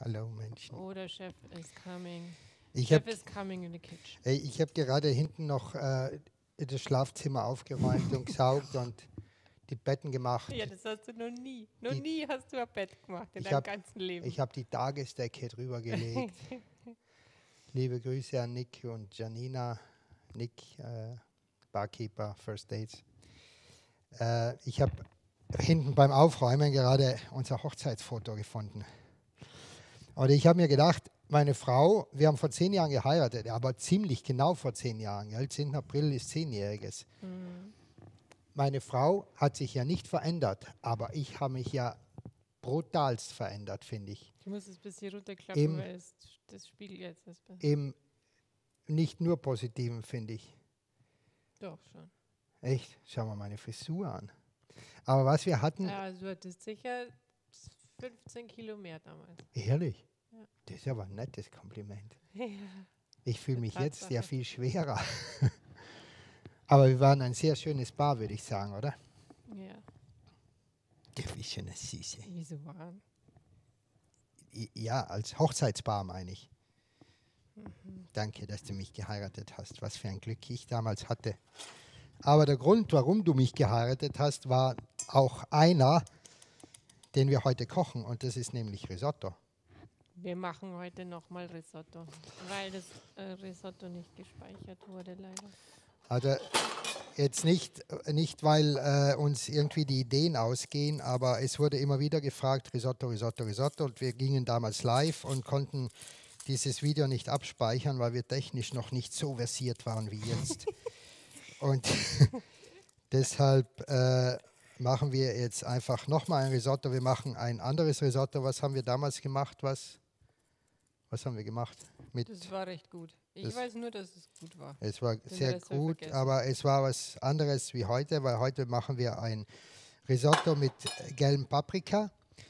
Hallo Menschen. Oder Chef is coming. Ich Chef habe is coming in the kitchen. gerade hinten noch das Schlafzimmer aufgeräumt und gesaugt und die Betten gemacht. Ja, das hast du noch nie. Noch Die- nie hast du ein Bett gemacht in Ich deinem hab- ganzen Leben. Ich habe die Tagesdecke drüber gelegt. Liebe Grüße an Nick und Janina. Nick, Barkeeper, First Dates. Ich habe hinten beim Aufräumen gerade unser Hochzeitsfoto gefunden. Und ich habe mir gedacht, meine Frau, wir haben vor 10 Jahren geheiratet, aber ziemlich genau vor 10 Jahren. Gell? 10. April ist 10-jähriges. Meine Frau hat sich ja nicht verändert, aber ich habe mich ja brutalst verändert, finde ich. Du musst es ein bisschen runterklappen, Im- weil das Spiegel jetzt ist. Im nicht nur Positiven, finde ich. Doch schon. Echt? Schau mal meine Frisur an. Aber was wir hatten, Ja, also du hattest sicher 15 Kilo mehr damals. ehrlich, Ja. das ist aber ein nettes Kompliment. Ja. Ich fühle mich jetzt Tatsache. sehr viel schwerer. Aber wir waren ein sehr schönes Paar, würde ich sagen, oder? Ja, Das ist schon eine Süße. wieso waren? Ja, als Hochzeitspaar meine ich. Danke, dass du mich geheiratet hast. Was für ein Glück ich damals hatte. Aber der Grund, warum du mich geheiratet hast, war auch einer, den wir heute kochen. Und das ist nämlich Risotto. Wir machen heute nochmal Risotto, weil das Risotto nicht gespeichert wurde, leider. Also jetzt nicht weil uns irgendwie die Ideen ausgehen, aber es wurde immer wieder gefragt, Risotto, Risotto, Risotto. Und wir gingen damals live und konnten dieses Video nicht abspeichern, weil wir technisch noch nicht so versiert waren wie jetzt. Und deshalb machen wir jetzt einfach nochmal ein Risotto. Wir machen ein anderes Risotto. Was haben wir damals gemacht? Was haben wir gemacht? Das war recht gut. Ich Das- weiß nur, dass es gut war. Es war Den sehr Rest hab ich gut, vergessen. aber es war was anderes wie heute, weil heute machen wir ein Risotto mit gelbem Paprika.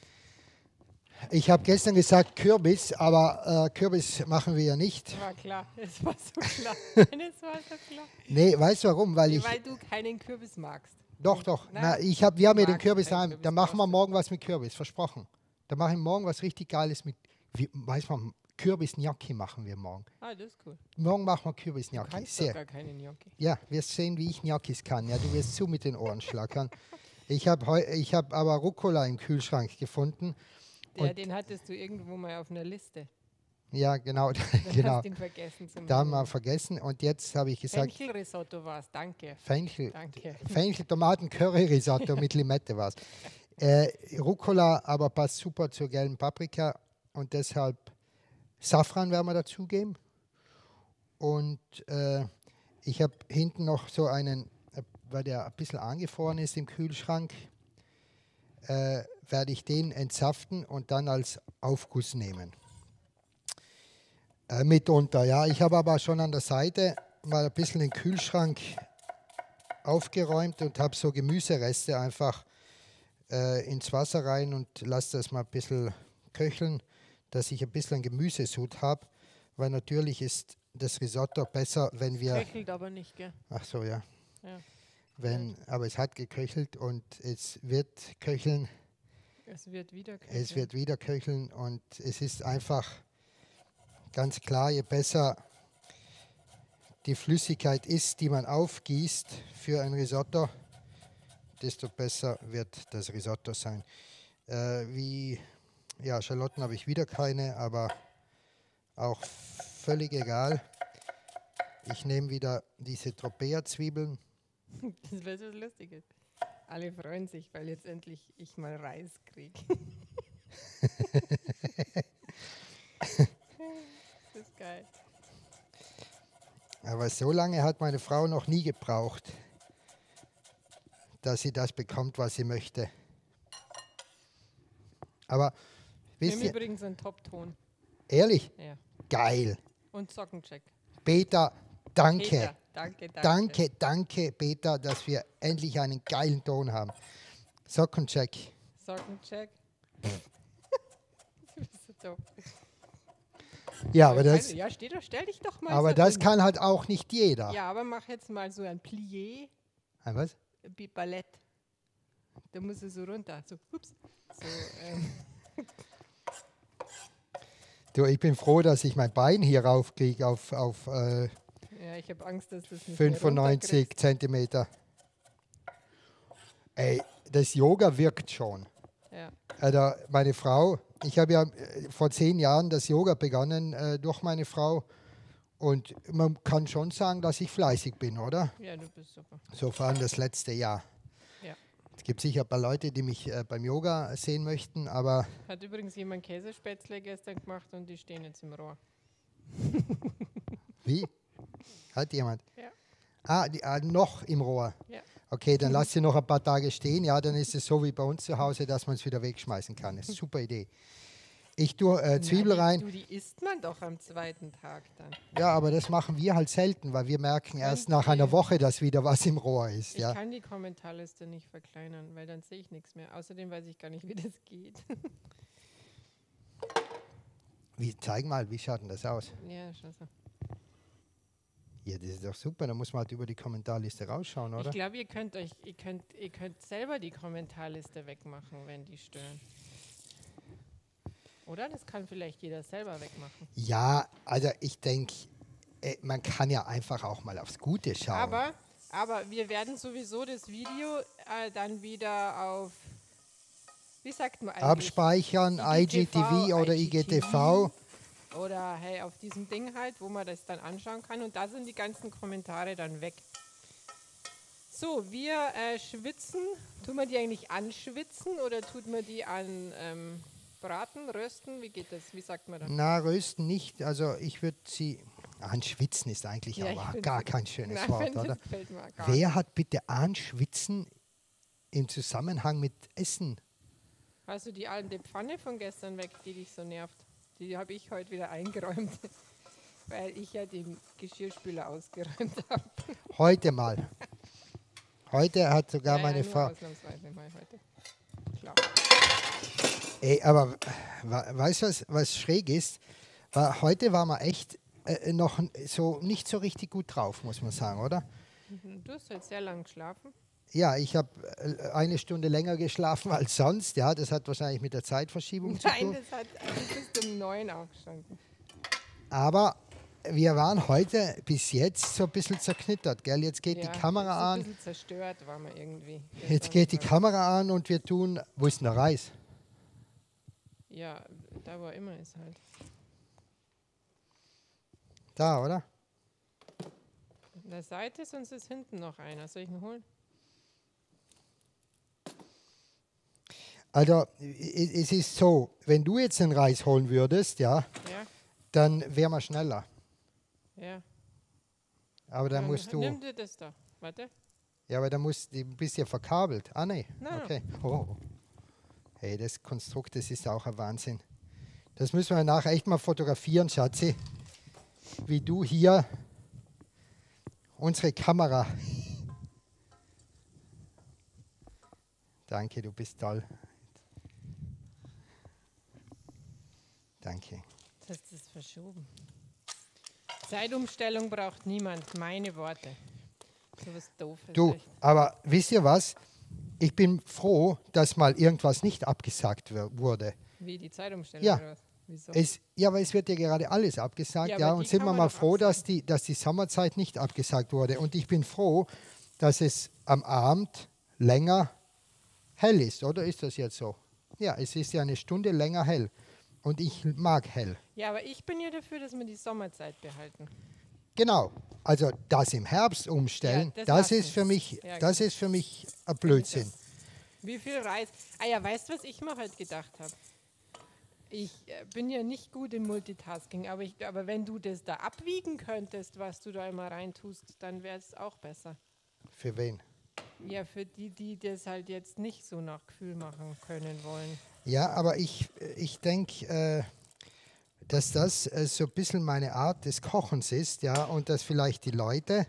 Ich habe gestern gesagt Kürbis, aber Kürbis machen wir ja nicht. War klar, es war so klar. Es war so klar. Nee, weißt du warum? Weil ich Weil du keinen Kürbis magst. Doch. Na, Wir haben ja den magst Kürbis keinen daheim. Kürbis, Da machen wir brauchst du morgen was mit Kürbis, versprochen. Da machen wir morgen was richtig Geiles mit, weiß man, Kürbis-Gnocchi machen wir morgen. Ah, das ist cool. Morgen machen wir Du Kürbis-Gnocchi. kannst doch gar keinen Gnocchi. Ja, wirst sehen, wie ich Gnocchis kann. Ja, du wirst zu mit den Ohren schlackern. Ich habe aber Rucola im Kühlschrank gefunden. Den hattest du irgendwo mal auf einer Liste. Ja, genau. Dann genau. hast du ihn vergessen zu Da haben nehmen. wir vergessen. Und jetzt habe ich gesagt, Fenchelrisotto war es, danke. Fenchel, Danke. Tomaten-Curry-Risotto mit Limette war es. Rucola aber passt super zur gelben Paprika und deshalb Safran werden wir dazugeben. Und ich habe hinten noch so einen, weil der ein bisschen angefroren ist im Kühlschrank, werde ich den entsaften und dann als Aufguss nehmen. Mitunter, ja. Ich habe aber schon an der Seite mal ein bisschen den Kühlschrank aufgeräumt und habe so Gemüsereste einfach ins Wasser rein und lasse das mal ein bisschen köcheln, dass ich ein bisschen Gemüsesud habe, weil natürlich ist das Risotto besser, wenn wir... Köchelt aber nicht, gell? Ach so, ja. Ja. Aber es hat geköchelt und es wird köcheln, Es wird wieder köcheln. es wird wieder köcheln und es ist einfach ganz klar, je besser die Flüssigkeit ist, die man aufgießt für ein Risotto, desto besser wird das Risotto sein. Schalotten habe ich wieder keine, aber auch völlig egal. Ich nehme wieder diese Tropea-Zwiebeln. Das wäre so lustig. Alle freuen sich, weil jetzt endlich ich mal Reis kriege. Das ist geil. Aber so lange hat meine Frau noch nie gebraucht, dass sie das bekommt, was sie möchte. Aber Wir wisst haben ihr, übrigens einen Top-Ton. ehrlich, Ja. geil. Und Sockencheck. Peter, danke. Peter, danke. Danke, Peter, dass wir endlich einen geilen Ton haben. Sockencheck. Sockencheck. Du bist so doof. Ja, aber das, Ja, stell dich doch mal aber so das hin. kann halt auch nicht jeder. Ja, aber mach jetzt mal so ein Plié, Ein was? Ballett. Da muss es so runter. So, ups. So, Du, ich bin froh, dass ich mein Bein hier raufkriege auf Ja, ich habe Angst, dass das nicht 95 Zentimeter. Ey, das Yoga wirkt schon. Ja. Also meine Frau, ich habe ja vor 10 Jahren das Yoga begonnen durch meine Frau. Und man kann schon sagen, dass ich fleißig bin, oder? Ja, du bist super. So vor allem das letzte Jahr. Ja. Es gibt sicher ein paar Leute, die mich beim Yoga sehen möchten, aber Hat übrigens jemand Käsespätzle gestern gemacht und die stehen jetzt im Rohr. wie? Hat jemand? Ja. Noch im Rohr. Ja. Okay, dann lass sie noch ein paar Tage stehen. Ja, dann ist es so wie bei uns zu Hause, dass man es wieder wegschmeißen kann. Das ist eine super Idee. Ich tue Zwiebel rein. Die isst man doch am zweiten Tag dann. Ja, aber das machen wir halt selten, weil wir merken erst nach einer Woche, dass wieder was im Rohr ist. Ich Ja. kann die Kommentarliste nicht verkleinern, weil dann sehe ich nichts mehr. Außerdem weiß ich gar nicht, wie das geht. Zeig mal, wie schaut denn das aus? Ja, schon so. Ja, das ist doch super. Da muss man halt über die Kommentarliste rausschauen, oder? Ich glaube, ihr könnt selber die Kommentarliste wegmachen, wenn die stören. Oder? Das kann vielleicht jeder selber wegmachen. Ja, also ich denke, man kann ja einfach auch mal aufs Gute schauen. Aber wir werden sowieso das Video dann wieder auf, wie sagt man eigentlich? Abspeichern, IGTV oder IGTV. Oder hey, auf diesem Ding halt, wo man das dann anschauen kann. Und da sind die ganzen Kommentare dann weg. So, wir schwitzen. Tut man die eigentlich anschwitzen oder tut man die an braten, rösten? Wie geht das? Wie sagt man das? Na, rösten nicht. Also ich würde sie... Anschwitzen ist eigentlich aber gar kein schönes Wort, oder? Wer hat bitte Anschwitzen im Zusammenhang mit Essen? Hast du die alte Pfanne von gestern weg, die dich so nervt? Die habe ich heute wieder eingeräumt, weil ich ja den Geschirrspüler ausgeräumt habe. Heute mal. Heute hat sogar meine nur Frau... Ausnahmsweise mal heute. Klar. Ey, aber weißt du, was schräg ist? Heute waren wir echt noch so nicht so richtig gut drauf, muss man sagen, oder? Du hast heute sehr lang geschlafen. Ja, ich habe 1 Stunde länger geschlafen als sonst. Ja, das hat wahrscheinlich mit der Zeitverschiebung zu tun. Nein, du bist um 9 aufgestanden. Aber wir waren heute bis jetzt so ein bisschen zerknittert, gell? Jetzt geht die Kamera an. Ein bisschen zerstört waren wir irgendwie. Jetzt geht die Kamera an und wir tun... Wo ist denn der Reis? Ja, da wo er immer ist halt. Da, oder? An der Seite, sonst ist hinten noch einer. Soll ich ihn holen? Also, es ist so, wenn du jetzt den Reis holen würdest, ja. Dann wären wir schneller. Ja. Aber dann musst du... Nimm dir das da. Warte. Ja, aber du bist ja verkabelt. Ah, nee. Nein. Okay. Oh. Hey, das Konstrukt, das ist auch ein Wahnsinn. Das müssen wir nachher echt mal fotografieren, Schatzi. Wie du hier unsere Kamera... Danke, du bist toll. Danke. Das ist verschoben. Zeitumstellung braucht niemand, meine Worte. So was Doofes. Du, aber wisst ihr was? Ich bin froh, dass mal irgendwas nicht abgesagt wurde. Wie die Zeitumstellung? Ja. Oder was? Wieso? Aber es wird ja gerade alles abgesagt. Ja, Ja, aber und die sind kann wir man mal doch froh, dass die Sommerzeit nicht abgesagt wurde. Und ich bin froh, dass es am Abend länger hell ist. Oder ist das jetzt so? Ja, es ist ja 1 Stunde länger hell. Und ich mag hell. Ja, aber ich bin ja dafür, dass wir die Sommerzeit behalten. Genau. Also das im Herbst umstellen, Ja, das ist für mich ein Blödsinn. Wie viel Reis? Ah ja, weißt du, was ich mir halt gedacht habe? Ich bin ja nicht gut im Multitasking, aber wenn du das da abwiegen könntest, was du da immer reintust, dann wäre es auch besser. Für wen? Ja, für die das halt jetzt nicht so nach Gefühl machen können wollen. Ja, aber ich denke, dass das so ein bisschen meine Art des Kochens ist, ja, und dass vielleicht die Leute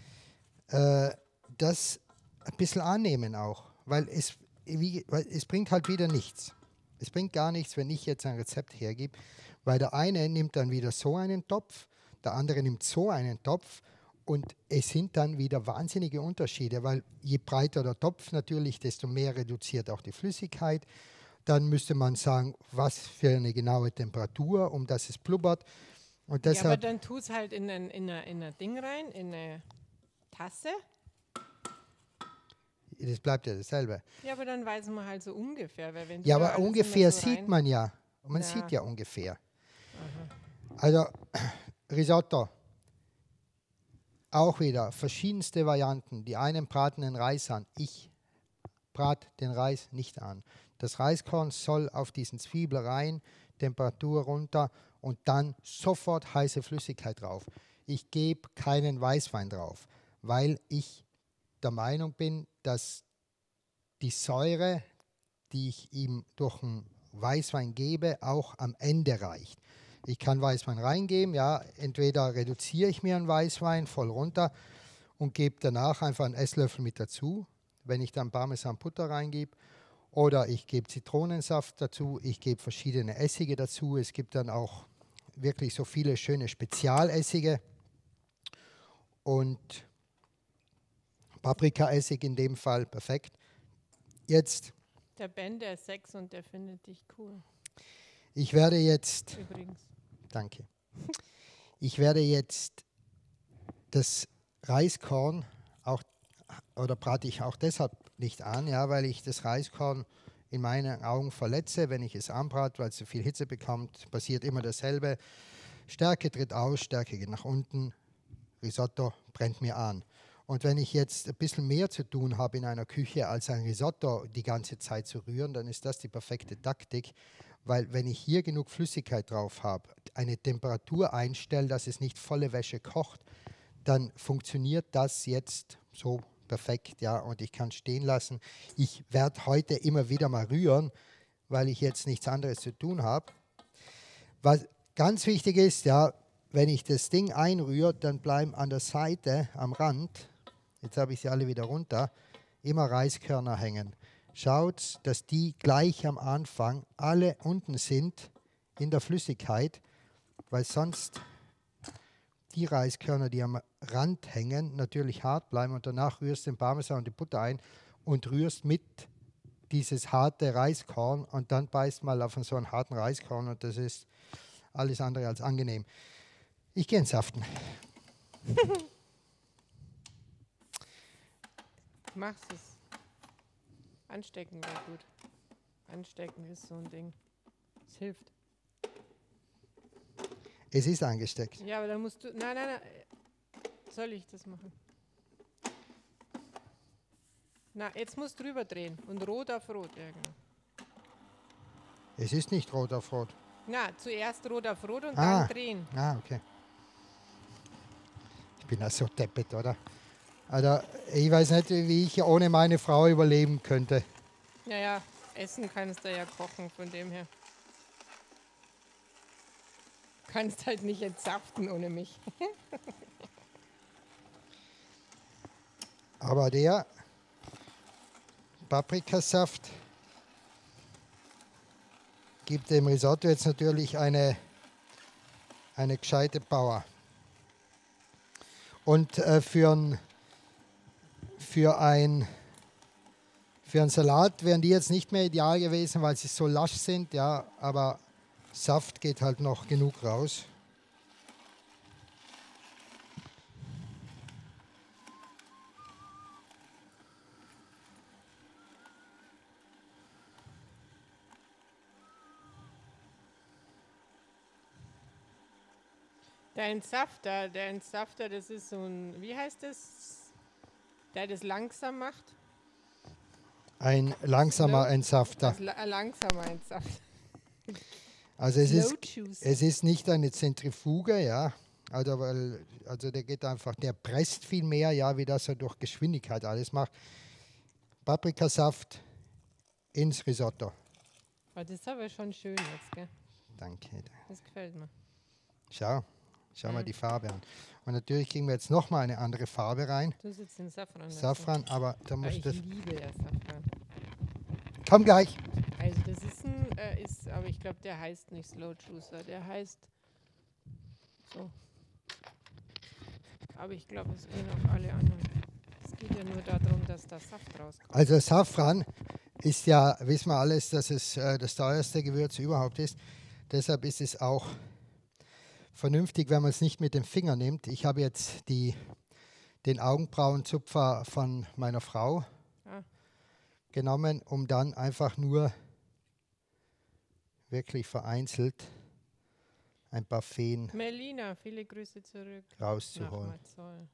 das ein bisschen annehmen auch, weil es bringt halt wieder nichts. Es bringt gar nichts, wenn ich jetzt ein Rezept hergebe, weil der eine nimmt dann wieder so einen Topf, der andere nimmt so einen Topf und es sind dann wieder wahnsinnige Unterschiede, weil je breiter der Topf natürlich, desto mehr reduziert auch die Flüssigkeit. dann müsste man sagen, was für eine genaue Temperatur, um dass es blubbert. Und Ja, aber deshalb, dann tu es halt in ein Ding rein, in eine Tasse. das bleibt ja dasselbe. Ja, aber dann weiß man halt so ungefähr. Weil wenn du Ja, da aber alles ungefähr immer so sieht rein- man ja. Man Ja. sieht ja ungefähr. Also Risotto. Auch wieder verschiedenste Varianten. Die einen braten den Reis an. Ich brate den Reis nicht an. Das Reiskorn soll auf diesen Zwiebel rein, Temperatur runter und dann sofort heiße Flüssigkeit drauf. Ich gebe keinen Weißwein drauf, weil ich der Meinung bin, dass die Säure, die ich ihm durch einen Weißwein gebe, auch am Ende reicht. Ich kann Weißwein reingeben, ja, entweder reduziere ich mir einen Weißwein voll runter und gebe danach einfach einen Esslöffel mit dazu, wenn ich dann Parmesan-Butter reingebe. Oder ich gebe Zitronensaft dazu, ich gebe verschiedene Essige dazu. Es gibt dann auch wirklich so viele schöne Spezialessige. Und Paprikaessig in dem Fall, perfekt. Jetzt, Der Ben, der ist 6 und der findet dich cool. ich werde jetzt, Übrigens. danke, ich werde jetzt das Reiskorn auch, oder brate ich auch deshalb nicht an, ja, weil ich das Reiskorn in meinen Augen verletze, wenn ich es anbrate, weil es so viel Hitze bekommt, passiert immer dasselbe. Stärke tritt aus, Stärke geht nach unten, Risotto brennt mir an. Und wenn ich jetzt ein bisschen mehr zu tun habe in einer Küche, als ein Risotto die ganze Zeit zu rühren, dann ist das die perfekte Taktik, weil wenn ich hier genug Flüssigkeit drauf habe, eine Temperatur einstelle, dass es nicht volle Wäsche kocht, dann funktioniert das jetzt so perfekt, ja, und ich kann stehen lassen. Ich werde heute immer wieder mal rühren, weil ich jetzt nichts anderes zu tun habe. Was ganz wichtig ist, ja, wenn ich das Ding einrühre, dann bleiben an der Seite, am Rand, jetzt habe ich sie alle wieder runter, immer Reiskörner hängen. Schaut, dass die gleich am Anfang alle unten sind in der Flüssigkeit, weil sonst die Reiskörner, die am Rand hängen, natürlich hart bleiben und danach rührst du den Parmesan und die Butter ein und rührst mit dieses harte Reiskorn und dann beißt mal auf so einen harten Reiskorn und das ist alles andere als angenehm. Ich gehe entsaften. Mach's es. Anstecken wäre gut. Anstecken ist so ein Ding. Es hilft. Es ist angesteckt. Ja, aber dann musst du. Nein. Soll ich das machen? Na, jetzt musst du drüber drehen. Und rot auf rot. Ja, genau. Es ist nicht rot auf rot. Na, zuerst rot auf rot und Ah. dann drehen. Ah, okay. Ich bin ja so deppert, oder? Also, ich weiß nicht, wie ich ohne meine Frau überleben könnte. Ja, essen kannst du ja kochen, von dem her. Kannst halt nicht entsaften ohne mich. Aber der Paprikasaft gibt dem Risotto jetzt natürlich eine gescheite Power. Und für einen Salat wären die jetzt nicht mehr ideal gewesen, weil sie so lasch sind, ja, aber Saft geht halt noch genug raus. Der Entsafter, das ist so ein, wie heißt das? Der das langsam macht? Ein langsamer Entsafter. Langsamer Entsafter. Also Slow Juice. es ist nicht eine Zentrifuge, ja. Also der geht einfach, der presst viel mehr, ja, wie das er durch Geschwindigkeit alles macht. Paprikasaft ins Risotto. Aber das ist aber schon schön jetzt, gell? Danke. Das gefällt mir. Schau mal die Farbe an. Und natürlich kriegen wir jetzt nochmal eine andere Farbe rein. Du sitzt in Safran. Safran, aber da muss Ich das. liebe ja Safran. Komm gleich. Also das ist aber ich glaube, der heißt nicht Slow Juicer, der heißt so. Aber ich glaube, es gehen auch alle anderen. Es geht ja nur darum, dass da Saft rauskommt. Also Safran ist ja, wissen wir alles, dass es das teuerste Gewürz überhaupt ist. Deshalb ist es auch vernünftig, wenn man es nicht mit dem Finger nimmt. Ich habe jetzt den Augenbrauenzupfer von meiner Frau genommen, um dann einfach nur wirklich vereinzelt ein paar Feen Melina, viele Grüße zurück. rauszuholen. Nach Marzol.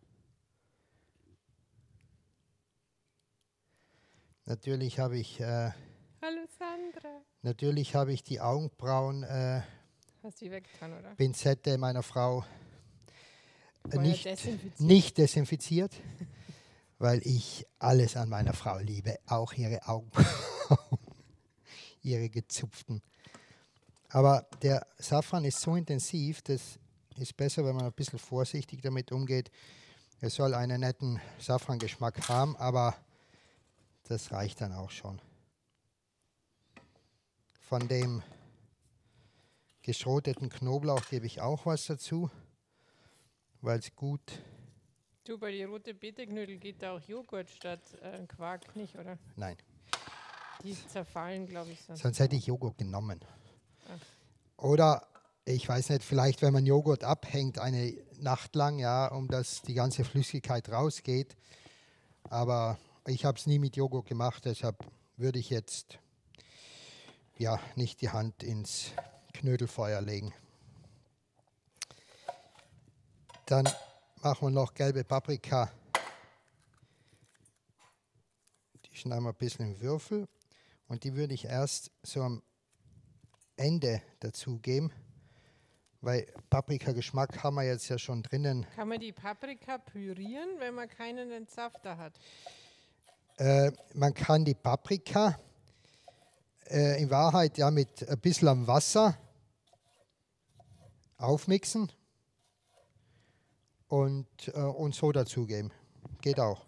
Natürlich habe ich, Hallo Sandra. natürlich habe ich die Augenbrauen Hast du die weggetan, oder? Pinzette meiner Frau Vorher desinfiziert. nicht desinfiziert, weil ich alles an meiner Frau liebe, auch ihre Augenbrauen, ihre gezupften. Aber der Safran ist so intensiv, das ist besser, wenn man ein bisschen vorsichtig damit umgeht. Es soll einen netten Safrangeschmack haben, aber das reicht dann auch schon. Von dem geschroteten Knoblauch gebe ich auch was dazu, weil es gut... Du, bei die rote Beteknödel geht da auch Joghurt statt Quark nicht, oder? Nein, Die zerfallen, glaube ich, sonst. sonst hätte ich Joghurt genommen. Ach. Oder, ich weiß nicht, vielleicht wenn man Joghurt abhängt eine Nacht lang, ja, um dass die ganze Flüssigkeit rausgeht. Aber ich habe es nie mit Joghurt gemacht, deshalb würde ich jetzt ja nicht die Hand ins Knödelfeuer legen. Dann machen wir noch gelbe Paprika. Die schneiden wir ein bisschen in Würfel und die würde ich erst so am Ende dazugeben, weil Paprikageschmack haben wir jetzt ja schon drinnen. Kann man die Paprika pürieren, wenn man keinen Entsafter hat? Man kann die Paprika in Wahrheit ja mit ein bisschen Wasser aufmixen und so dazugeben. Geht auch.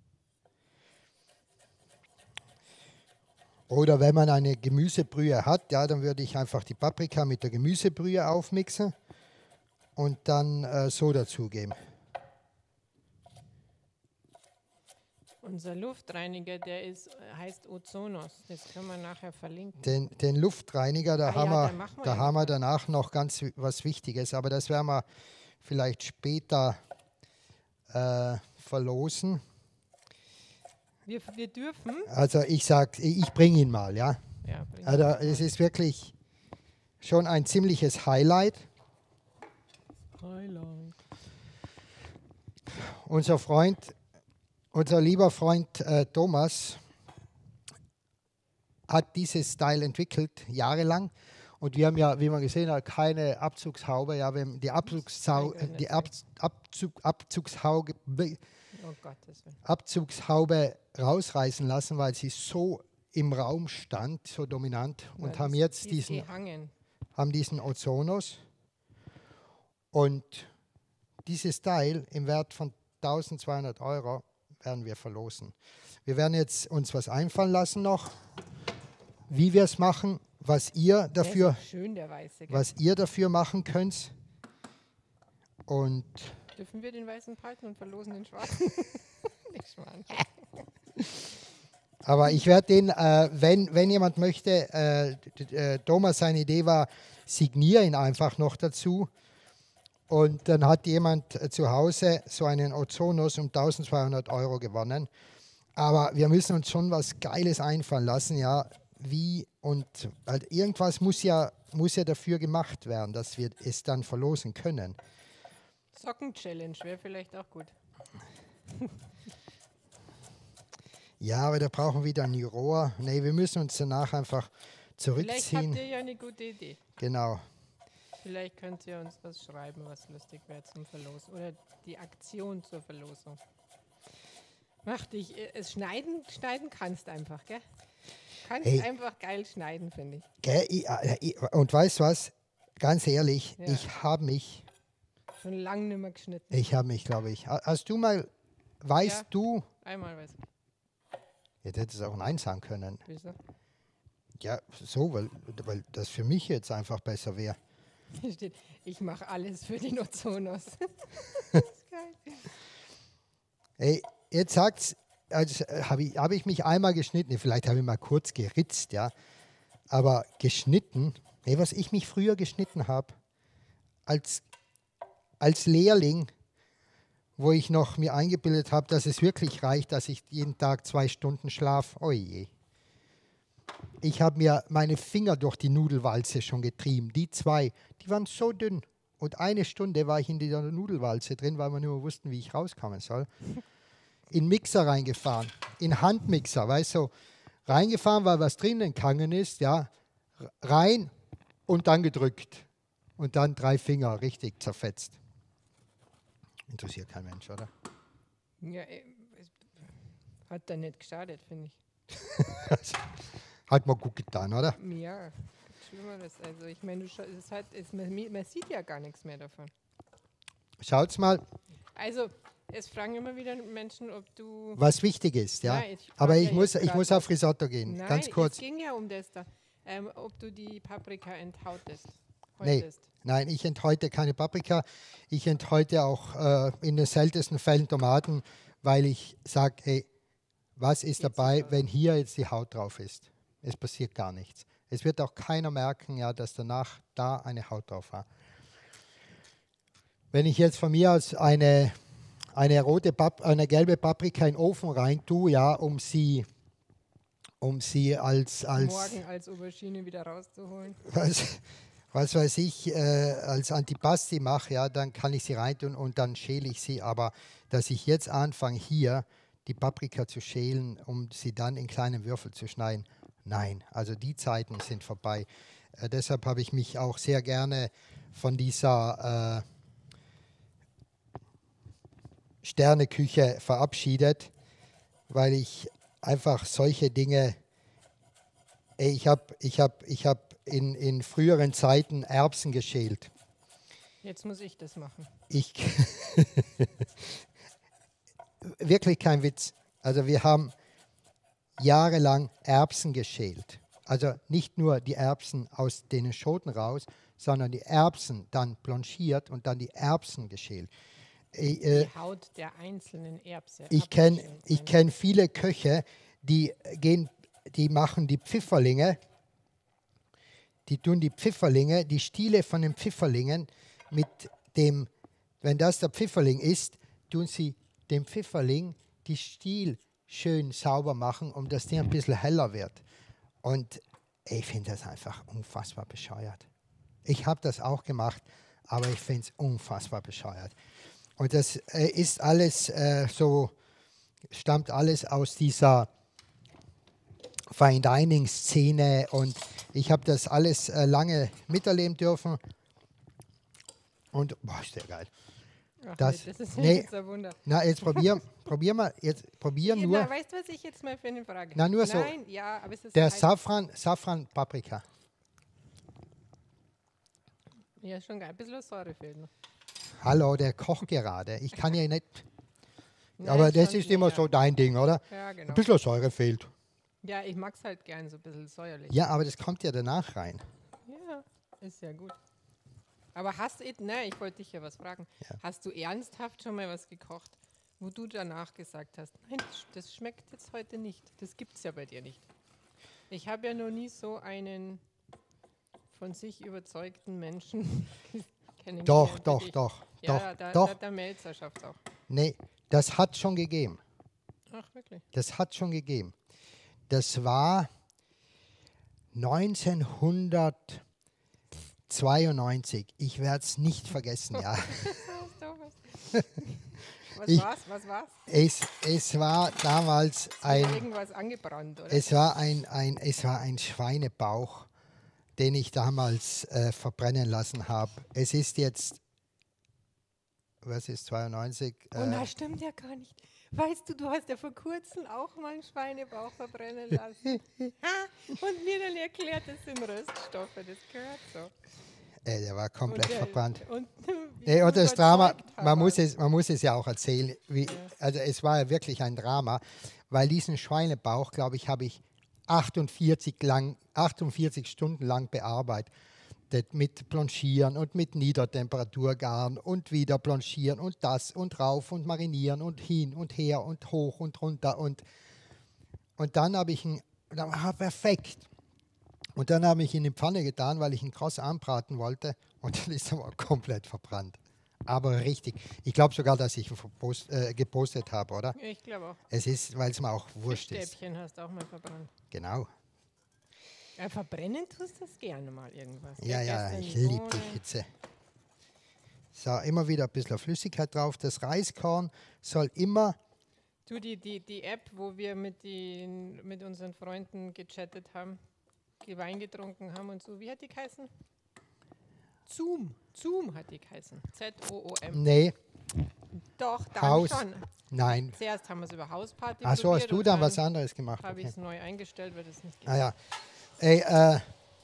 Oder wenn man eine Gemüsebrühe hat, ja, dann würde ich einfach die Paprika mit der Gemüsebrühe aufmixen und dann so dazugeben. Unser Luftreiniger, heißt Ozonos. Das können wir nachher verlinken. Den Luftreiniger, da haben machen wir danach noch ganz was Wichtiges, aber das werden wir vielleicht später verlosen. Wir dürfen. Also ich sage, ich bringe ihn mal, ja. Ja, Also es ist wirklich schon ein ziemliches Highlight. Unser lieber Freund Thomas hat dieses Style entwickelt, jahrelang. Und wir haben ja, wie man gesehen hat, keine Abzugshaube. Ja, wir haben die Abzugshaube rausreißen lassen, weil sie so im Raum stand, so dominant. Und haben jetzt diesen Ozonos. Und dieses Style im Wert von 1.200 € werden wir verlosen. Wir werden jetzt uns was einfallen lassen noch, wie wir es machen, was ihr dafür, schön, der Weiße, was ihr dafür machen könnt. Und dürfen wir den Weißen behalten und verlosen den Schwarzen? Nicht Schwan. Aber ich werde den, wenn jemand möchte, Thomas, seine Idee war, signiere ihn einfach noch dazu. Und dann hat jemand zu Hause so einen Ozonos um 1.200 € gewonnen. Aber wir müssen uns schon was Geiles einfallen lassen, ja. Wie und halt irgendwas muss ja dafür gemacht werden, dass wir es dann verlosen können. Socken-Challenge wäre vielleicht auch gut. Ja, aber da brauchen wir wieder ein Rohr. Nee, wir müssen uns danach einfach zurückziehen. Vielleicht habt ihr ja eine gute Idee. Genau. Vielleicht könnt ihr uns was schreiben, was lustig wäre zum Verlosen. Oder die Aktion zur Verlosung. Mach dich, es schneiden kannst einfach, gell? Kannst einfach geil schneiden, finde ich. Und weißt du was? Ganz ehrlich, Ja. ich habe mich... Schon lange nicht mehr geschnitten. Ich habe mich, glaube ich... Hast du mal... Weißt du... Einmal weiß ich. Jetzt hättest du auch Nein sagen können. Wieso? Ja, so, weil das für mich jetzt einfach besser wäre. Hier steht, ich mache alles für den Ozonos. Das ist geil. Ey, jetzt sagt's, also hab ich mich einmal geschnitten, vielleicht habe ich mal kurz geritzt, ja. Aber geschnitten, was ich mich früher geschnitten habe, als Lehrling, wo ich noch mir eingebildet habe, dass es wirklich reicht, dass ich jeden Tag 2 Stunden schlafe. Oje. Ich habe mir meine Finger durch die Nudelwalze schon getrieben. Die 2, die waren so dünn. Und 1 Stunde war ich in dieser Nudelwalze drin, weil wir nicht mehr wussten, wie ich rauskommen soll. In Mixer reingefahren, in Handmixer, weißt du, reingefahren, weil was drinnen gegangen ist, ja, rein und dann gedrückt. Und dann 3 Finger richtig zerfetzt. Interessiert kein Mensch, oder? Ja, es hat da nicht geschadet, finde ich. Hat mal gut getan, oder? Ja, Schlimmeres. Also ich meine, man sieht ja gar nichts mehr davon. Schaut's mal. Also es fragen immer wieder Menschen, ob du... Was wichtig ist, ja. Nein, aber ich muss auf Risotto gehen, Nein, ganz kurz. Es ging ja um das da. Ob du die Paprika enthautest. Nein, ich enthäute keine Paprika. Ich enthäute auch in den seltensten Fällen Tomaten, weil ich sage, hey, was ist dabei, wenn hier jetzt die Haut drauf ist? Es passiert gar nichts. Es wird auch keiner merken, ja, dass danach da eine Haut drauf war. Wenn ich jetzt von mir aus eine gelbe Paprika in den Ofen rein tue, ja, um sie als morgen als Aubergine wieder rauszuholen. Was weiß ich, als Antipasti mache, ja, dann kann ich sie reintun und dann schäle ich sie. Aber dass ich jetzt anfange, hier die Paprika zu schälen, um sie dann in kleine Würfel zu schneiden, nein, also die Zeiten sind vorbei. Deshalb habe ich mich auch sehr gerne von dieser Sterneküche verabschiedet, weil ich einfach solche Dinge, ich hab in früheren Zeiten Erbsen geschält. Jetzt muss ich das machen. Wirklich kein Witz. Also wir haben jahrelang Erbsen geschält. Also nicht nur die Erbsen aus den Schoten raus, sondern die Erbsen dann blanchiert und dann die Erbsen geschält. Die Haut der einzelnen Erbse. Ich kenn viele Köche, die machen die Pfifferlinge, die tun die Pfifferlinge, die Stiele von den Pfifferlingen mit dem, wenn das der Pfifferling ist, tun sie dem Pfifferling die Stiel schön sauber machen, um dass der ein bisschen heller wird. Und ich finde das einfach unfassbar bescheuert. Ich habe das auch gemacht, aber ich finde es unfassbar bescheuert. Und das ist alles stammt alles aus dieser Fine Dining Szene und ich habe das alles lange miterleben dürfen. Und, ist der geil. Ach, das ist jetzt ein Wunder. Na, jetzt probier mal, nur. Na, weißt du, was ich jetzt mal für eine Frage habe? Na, nur Nein, so. Ja, aber es ist der Safran Paprika. Ja, schon geil. Ein bisschen Säure fehlt noch. Hallo, der kocht gerade. Ich kann ja nicht. Nein, aber das ist immer so dein Ding, oder? Ja, genau. Ein bisschen Säure fehlt. Ja, ich mag es halt gern so ein bisschen säuerlich. Ja, aber das kommt ja danach rein. Ja, ist ja gut. Aber ich wollte dich ja was fragen. Ja. Hast du ernsthaft schon mal was gekocht, wo du danach gesagt hast, nein, das schmeckt jetzt heute nicht. Das gibt es ja bei dir nicht. Ich habe ja noch nie so einen von sich überzeugten Menschen kennengelernt. Doch. Ja, der Melzer schafft es auch. Nee, das hat schon gegeben. Ach, wirklich? Das hat schon gegeben. Das war 1992. Ich werde es nicht vergessen, ja. Was war's? Es war damals irgendwas angebrannt, oder? Es war ein Schweinebauch, den ich damals verbrennen lassen habe. Es ist jetzt, was ist 92? Oh, das stimmt ja gar nicht. Weißt du, du hast ja vor kurzem auch mal einen Schweinebauch verbrennen lassen. Und mir dann erklärt, das sind Röststoffe, das gehört so. Der war komplett verbrannt. Und das Drama, man muss es ja auch erzählen. Also es war ja wirklich ein Drama, weil diesen Schweinebauch, glaube ich, habe ich 48 Stunden lang bearbeitet. begleitet mit Blanchieren und mit Niedertemperaturgarn und wieder Blanchieren und das und rauf und marinieren und hin und her und hoch und runter und dann habe ich ihn, perfekt. Und dann habe ich ihn in die Pfanne getan, weil ich ihn kross anbraten wollte und dann ist er aber komplett verbrannt. Aber richtig. Ich glaube sogar, dass ich ihn gepostet habe, oder? Ich glaube auch. Es ist, weil es mir auch wurscht ist. Fischstäbchen hast du auch mal verbrannt. Genau. Ja, verbrennen tust du das gerne mal irgendwas. Ja, ich liebe die Hitze. So, immer wieder ein bisschen Flüssigkeit drauf. Das Reiskorn soll immer... Du, die App, wo wir mit unseren Freunden gechattet haben, Wein getrunken haben und so, wie hat die geheißen? Zoom hat die geheißen. Z-O-O-M. Nee. Doch, dann Haus. schon. Nein. Zuerst haben wir es über Hausparty Ach so, probiert hast du und dann was anderes gemacht? habe ich Okay. es neu eingestellt, weil das nicht geht. Ah ja. Ey,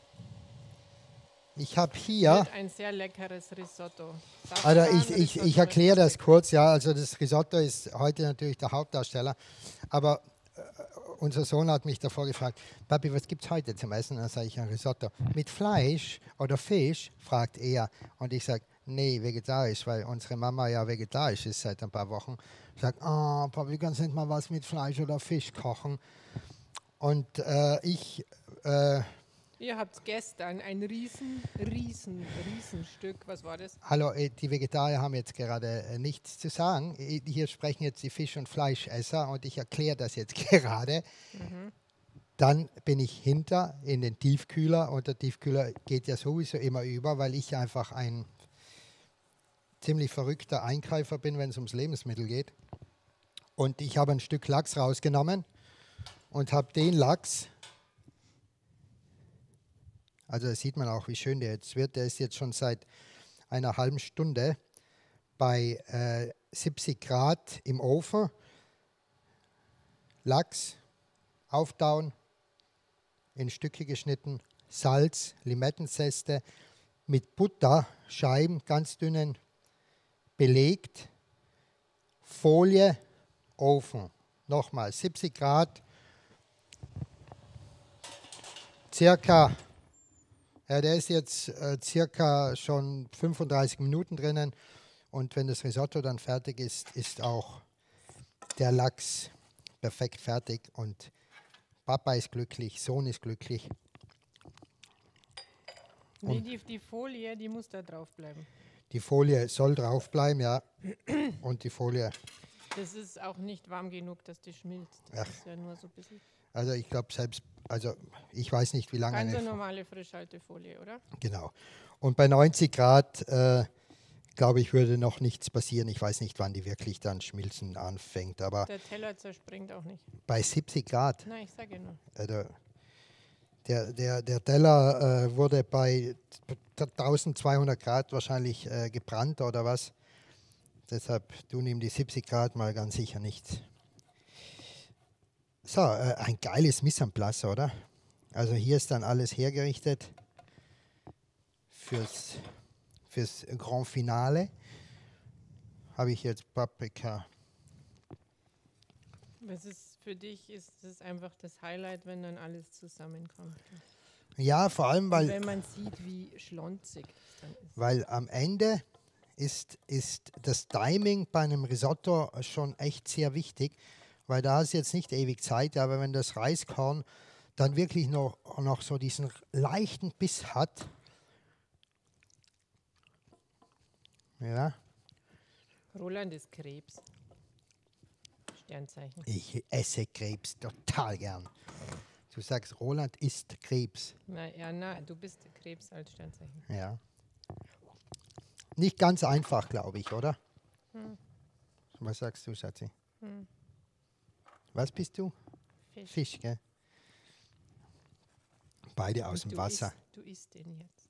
ich habe hier... Wird ein sehr leckeres Risotto. Also ich erkläre das kurz, ja. Also das Risotto ist heute natürlich der Hauptdarsteller, aber unser Sohn hat mich davor gefragt, Papi, was gibt es heute zum Essen? Dann sage ich, ein Risotto. Mit Fleisch oder Fisch? Fragt er. Und ich sage, nee, vegetarisch, weil unsere Mama ja vegetarisch ist seit ein paar Wochen. Ich sage, oh, Papi, kannst du nicht mal was mit Fleisch oder Fisch kochen? Und ihr habt gestern ein Riesenstück, was war das? Hallo, die Vegetarier haben jetzt gerade nichts zu sagen. Hier sprechen jetzt die Fisch- und Fleischesser und ich erkläre das jetzt gerade. Dann bin ich hinter in den Tiefkühler und der Tiefkühler geht ja sowieso immer über, weil ich einfach ein ziemlich verrückter Einkäufer bin, wenn es ums Lebensmittel geht. Und ich habe ein Stück Lachs rausgenommen und habe den Lachs... Also da sieht man auch, wie schön der jetzt wird. Der ist jetzt schon seit einer halben Stunde bei 70 Grad im Ofen. Lachs auftauen, in Stücke geschnitten, Salz, Limettenzeste, mit Butterscheiben, ganz dünnen, belegt, Folie, Ofen. Nochmal 70 Grad, circa... Ja, der ist jetzt circa schon 35 Minuten drinnen und wenn das Risotto dann fertig ist, ist auch der Lachs perfekt fertig und Papa ist glücklich, Sohn ist glücklich. Nee, die Folie, die muss da drauf bleiben. Die Folie soll drauf bleiben, ja. Und die Folie... Das ist auch nicht warm genug, dass die schmilzt. Das ist ja nur so ein bisschen... Also ich glaube selbst, also ich weiß nicht, wie lange... Ganz normale Frischhaltefolie, oder? Genau. Und bei 90 Grad, glaube ich, würde noch nichts passieren. Ich weiß nicht, wann die wirklich dann schmilzen anfängt. Aber der Teller zerspringt auch nicht. Bei 70 Grad. Nein, ich sage nur. Der Teller wurde bei 1200 Grad wahrscheinlich gebrannt oder was. Deshalb tun ihm die 70 Grad mal ganz sicher nichts. So, ein geiles Mise en place, oder? Also hier ist dann alles hergerichtet fürs Grand Finale. Habe ich jetzt Paprika. Für dich ist es einfach das Highlight, wenn dann alles zusammenkommt. Ja, vor allem, weil... Und wenn man sieht, wie schlonzig es dann ist. Weil am Ende ist das Timing bei einem Risotto schon echt sehr wichtig, weil da ist jetzt nicht ewig Zeit, aber wenn das Reiskorn dann wirklich noch so diesen leichten Biss hat, ja. Roland ist Krebs. Sternzeichen. Ich esse Krebs total gern. Du sagst, Roland isst Krebs. Na, du bist Krebs als Sternzeichen. Ja. Nicht ganz einfach, glaube ich, oder? Was sagst du, Schatzi? Was bist du? Fisch, gell? Beide aus dem Wasser. Du isst den jetzt.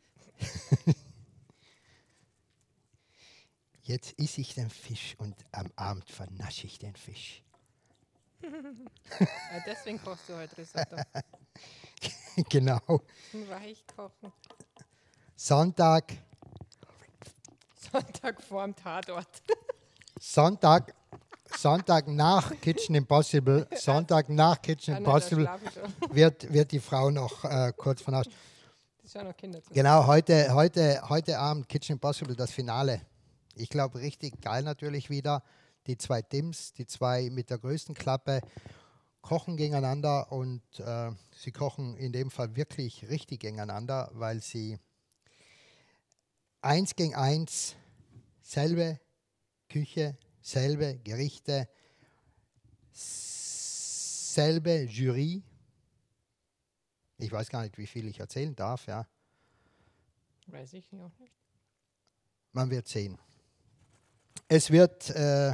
Jetzt esse ich den Fisch und am Abend vernasche ich den Fisch. Ja, deswegen kochst du heute Risotto. Genau. Zum Weichkochen. Sonntag vorm Tatort. Sonntag nach Kitchen Impossible, wird die Frau noch kurz vernascht. Es schauen auch Kinder zu. Genau, heute Abend Kitchen Impossible, das Finale. Ich glaube, richtig geil natürlich wieder. Die zwei Dims, die zwei mit der größten Klappe, kochen gegeneinander und sie kochen in dem Fall wirklich richtig gegeneinander, weil sie 1 gegen 1, selbe Küche, selbe Gerichte, selbe Jury. Ich weiß gar nicht, wie viel ich erzählen darf, ja. Weiß ich auch nicht. Man wird sehen. Es wird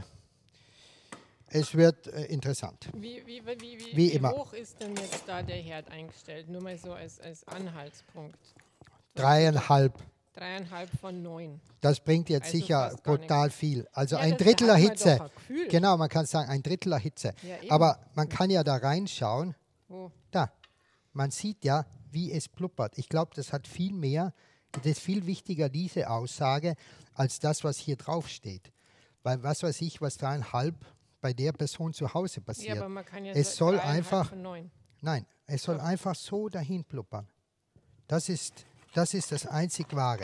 interessant. Wie immer. Wie hoch ist denn jetzt da der Herd eingestellt? Nur mal so als Anhaltspunkt. 3,5. 3,5 von 9. Das bringt jetzt Also sicher fast gar brutal viel. Also Ja, ein das Drittel hat man Hitze. doch ein Gefühl. Genau, man kann sagen, ein Drittel Hitze. Ja, eben. Aber man kann ja da reinschauen. Wo? Da. Man sieht ja, wie es blubbert. Ich glaube, das hat viel mehr, das ist viel wichtiger, diese Aussage, als das, was hier drauf steht. Weil was weiß ich, was 3,5 bei der Person zu Hause passiert. Ja, aber man kann ja Es so soll 3,5 einfach, von 9. nein, es soll Doch. einfach so dahin blubbern. Das ist das einzig Wahre.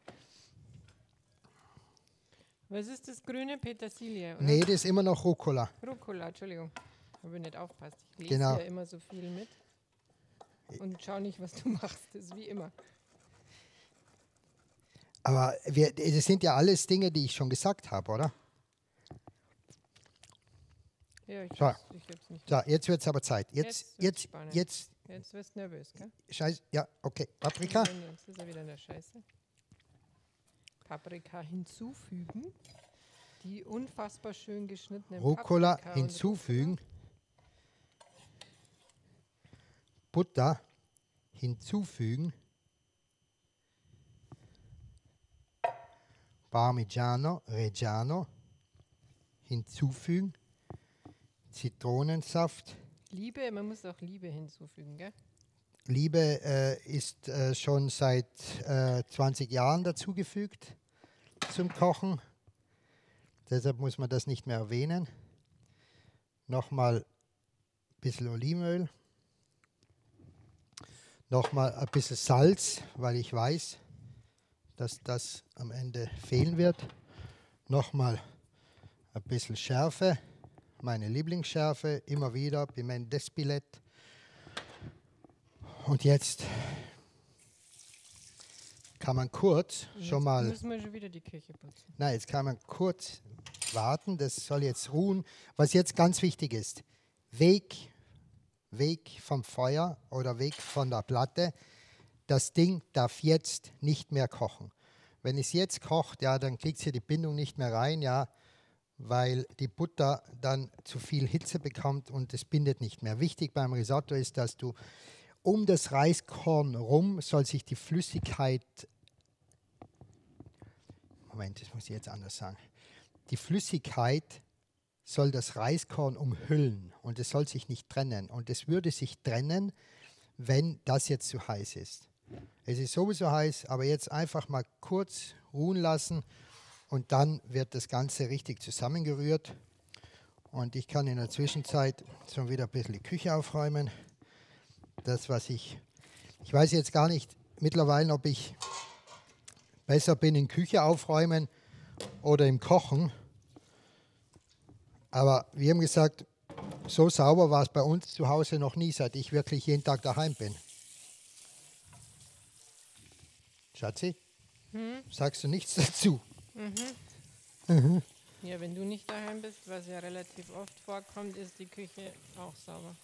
Was ist das grüne Petersilie? Oder? Nee, das ist immer noch Rucola. Rucola, Entschuldigung. Habe ich nicht aufpasst. Ich lese Genau. ja immer so viel mit. Und schau nicht, was du machst. Das ist wie immer. Aber das sind ja alles Dinge, die ich schon gesagt habe, oder? Ja, ich So. hab's nicht. So, jetzt wird es aber Zeit. Jetzt wird's Jetzt, spannend. jetzt, Jetzt wirst du nervös, gell? Scheiße, ja, okay. Paprika, Jetzt ist er wieder in der Scheiße. Paprika hinzufügen. Die unfassbar schön geschnittenen Rucola Paprika und hinzufügen, Butter hinzufügen, Parmigiano Reggiano hinzufügen, Zitronensaft. Liebe, man muss auch Liebe hinzufügen, gell? Liebe ist schon seit 20 Jahren dazugefügt zum Kochen. Deshalb muss man das nicht mehr erwähnen. Nochmal ein bisschen Olivenöl. Nochmal ein bisschen Salz, weil ich weiß, dass das am Ende fehlen wird. Nochmal ein bisschen Schärfe, meine Lieblingsschärfe, immer wieder Piment d'Espelette. Und jetzt kann man kurz schon Jetzt mal, müssen wir schon wieder die Küche putzen. nein, jetzt kann man kurz warten, das soll jetzt ruhen. Was jetzt ganz wichtig ist, Weg vom Feuer oder weg von der Platte, das Ding darf jetzt nicht mehr kochen. Wenn es jetzt kocht, ja, dann kriegt hier die Bindung nicht mehr rein, ja, weil die Butter dann zu viel Hitze bekommt und es bindet nicht mehr. Wichtig beim Risotto ist, dass du um das Reiskorn rum soll sich die Flüssigkeit, Moment, das muss ich jetzt anders sagen, die Flüssigkeit soll das Reiskorn umhüllen und es soll sich nicht trennen. Und es würde sich trennen, wenn das jetzt zu heiß ist. Es ist sowieso heiß, aber jetzt einfach mal kurz ruhen lassen und dann wird das Ganze richtig zusammengerührt. Und ich kann in der Zwischenzeit schon wieder ein bisschen die Küche aufräumen. Das, was ich weiß jetzt gar nicht mittlerweile, ob ich besser bin in Küche aufräumen oder im Kochen. Aber wir haben gesagt, so sauber war es bei uns zu Hause noch nie, seit ich wirklich jeden Tag daheim bin. Schatzi, sagst du nichts dazu? Ja, wenn du nicht daheim bist, was ja relativ oft vorkommt, ist die Küche auch sauber.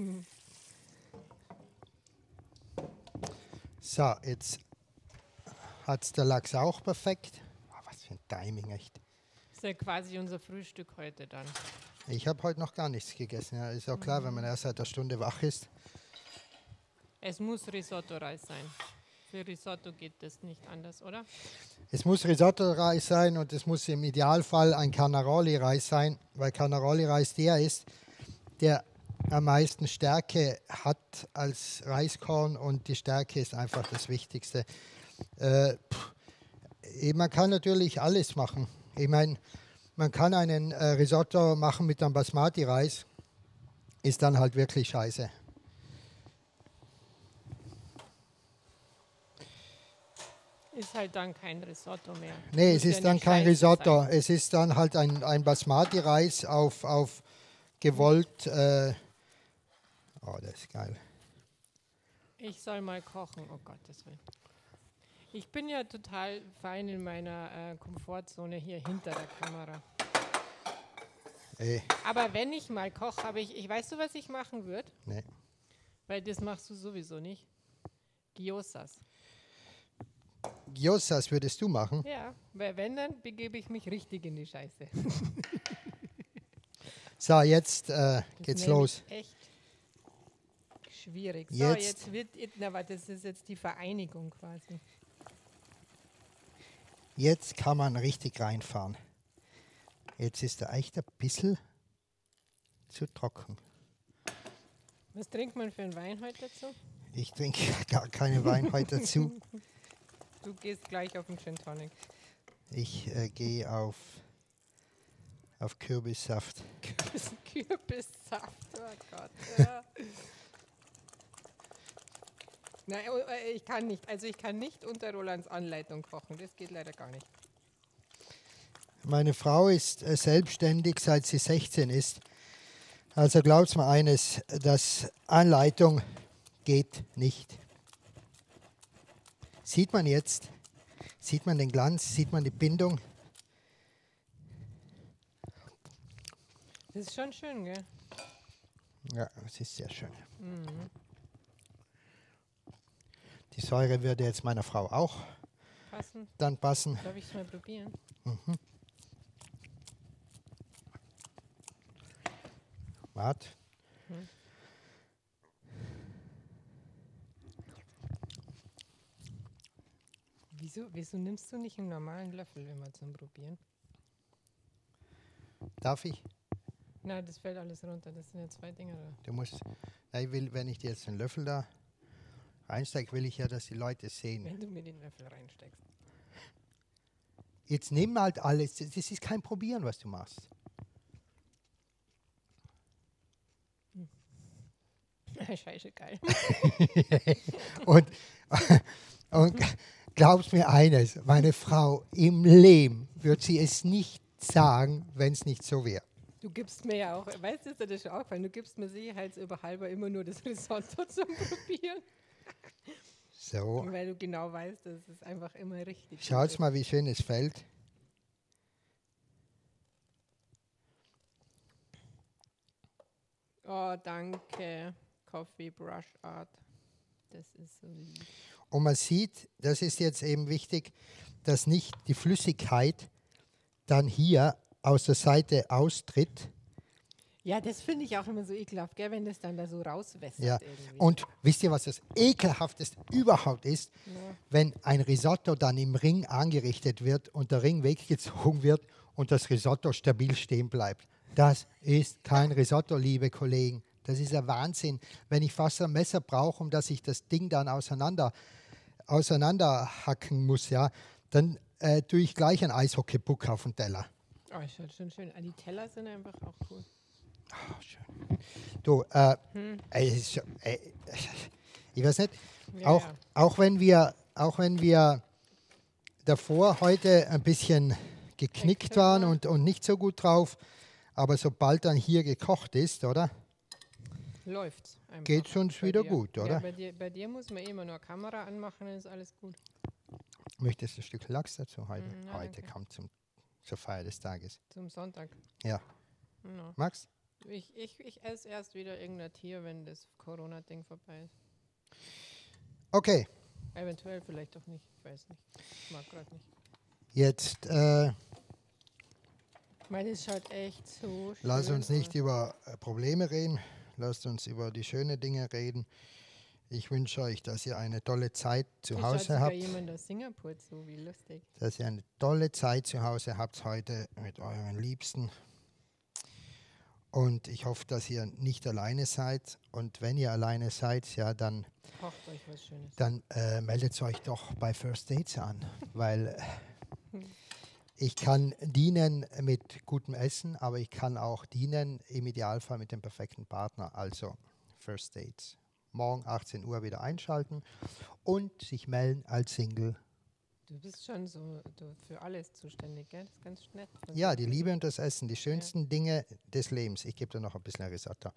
So, jetzt hat es der Lachs auch perfekt. Oh, was für ein Timing, echt. Das ist ja quasi unser Frühstück heute dann. Ich habe heute noch gar nichts gegessen. Ja, ist auch klar, wenn man erst seit einer Stunde wach ist. Es muss Risotto-Reis sein. Für Risotto geht das nicht anders, oder? Es muss Risotto-Reis sein und es muss im Idealfall ein Carnaroli-Reis sein, weil Carnaroli-Reis der ist, der am meisten Stärke hat als Reiskorn und die Stärke ist einfach das Wichtigste. Man kann natürlich alles machen. Ich meine, man kann einen Risotto machen mit einem Basmati-Reis, ist dann halt wirklich scheiße. Ist halt dann kein Risotto mehr. Nee, Muss es ist ja dann nicht kein scheiße Risotto. sein. Es ist dann halt ein Basmati-Reis auf gewollt. Oh, das ist geil. Ich soll mal kochen, oh Gottes Willen. Ich bin ja total fein in meiner Komfortzone hier hinter der Kamera. Ey, Aber wenn ich mal koche, habe ich, weißt du, was ich machen würde? nee. Weil das machst du sowieso nicht. Gyozas. Gyozas würdest du machen? Ja, weil wenn, dann begebe ich mich richtig in die Scheiße. So, jetzt Das geht's ist los. echt schwierig. So, Jetzt. jetzt wird, na, warte, das ist jetzt die Vereinigung quasi. Jetzt kann man richtig reinfahren. Jetzt ist er echt ein bisschen zu trocken. Was trinkt man für einen Wein heute dazu? Ich trinke gar keinen Wein heute dazu. Du gehst gleich auf den Gin Tonic. Ich gehe auf Kürbissaft. Kürbissaft, oh Gott. Ja. Nein, ich kann nicht. Also ich kann nicht unter Rolands Anleitung kochen. Das geht leider gar nicht. Meine Frau ist selbstständig, seit sie 16 ist. Also glaubt's mir eines, dass Anleitung geht nicht. Sieht man jetzt? Sieht man den Glanz? Sieht man die Bindung? Das ist schon schön, gell? Ja, es ist sehr schön. Mhm. Die Säure würde jetzt meiner Frau auch Passen. dann passen. Darf ich es mal probieren? Wart. Wieso nimmst du nicht einen normalen Löffel immer zum Probieren? Darf ich? Nein, das fällt alles runter. Das sind ja 2 Dinger da. Du musst. Na, ich will, wenn ich dir jetzt den Löffel da reinsteige, will ich ja, dass die Leute sehen. Wenn du mir den Löffel reinsteckst. Jetzt nimm halt alles. Das ist kein Probieren, was du machst. Scheiße, geil. und glaubst mir eines, meine Frau im Leben wird sie es nicht sagen, wenn es nicht so wäre. Du gibst mir ja auch, weißt du, ist dir das schon aufgefallen, du gibst mir sicherheitsüberhalber immer nur das Risotto zum Probieren. So, Weil du genau weißt, dass es einfach immer richtig schaut ist. mal, wie schön es fällt. Oh, danke. Coffee Brush Art. Das ist so lieb. Und man sieht, das ist jetzt eben wichtig, dass nicht die Flüssigkeit dann hier aus der Seite austritt. Ja, das finde ich auch immer so ekelhaft, gell, wenn das dann da so rauswässert Ja. irgendwie. Und wisst ihr, was das ekelhafteste überhaupt ist? Ja. Wenn ein Risotto dann im Ring angerichtet wird und der Ring weggezogen wird und das Risotto stabil stehen bleibt. Das ist kein Risotto, liebe Kollegen. Das ist ein Wahnsinn. Wenn ich fast ein Messer brauche, um dass ich das Ding dann auseinanderhacken muss, ja, dann tue ich gleich einen Eishockeypuck auf den Teller. Oh, ist schon schön. Die Teller sind einfach auch cool. Oh, schön. Du, es ist ich weiß nicht, Ja, auch wenn wir davor heute ein bisschen geknickt Hektisch waren war. und nicht so gut drauf, aber sobald dann hier gekocht ist, oder? Läuft's einfach. Geht's uns Bei wieder dir. gut, oder? Ja, bei dir muss man immer nur Kamera anmachen, dann ist alles gut. Möchtest du ein Stück Lachs dazu heute? Nein, Heute danke. kommt zur Feier des Tages. Zum Sonntag. Ja. No. Max? Ich esse erst wieder irgendein Tier, wenn das Corona-Ding vorbei ist. Okay, Eventuell vielleicht doch nicht. Ich weiß nicht. Ich mag gerade nicht. jetzt Ich meine, es schaut echt so schön lass uns nicht aus. über Probleme reden, lasst uns über die schönen Dinge reden. Ich wünsche euch, dass ihr eine tolle Zeit zu Es schaut Hause sogar habt. jemand aus Singapur zu, wie lustig. Dass ihr eine tolle Zeit zu Hause habt heute mit euren Liebsten. Und ich hoffe, dass ihr nicht alleine seid. Und wenn ihr alleine seid, ja, dann Kocht euch was Schönes. meldet euch doch bei First Dates an, weil ich kann dienen mit gutem Essen, aber ich kann auch dienen im Idealfall mit dem perfekten Partner, also First Dates. Morgen 18 Uhr wieder einschalten und sich melden als Single Du bist schon so für alles zuständig, gell? Das ist ganz nett. Ja, die Liebe und das Essen, die schönsten Dinge des Lebens. Ich gebe da noch ein bisschen Risotto.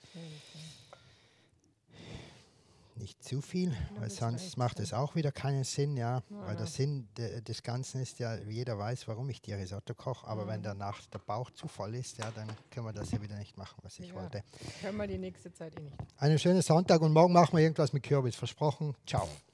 Nicht zu viel, weil sonst macht es auch wieder keinen Sinn, ja. Weil der Sinn des Ganzen ist ja, jeder weiß, warum ich die Risotto koche, aber wenn danach der Bauch zu voll ist, ja, dann können wir das ja wieder nicht machen, was ich wollte. Können wir die nächste Zeit eh nicht. Einen schönen Sonntag und morgen machen wir irgendwas mit Kürbis, versprochen. Ciao.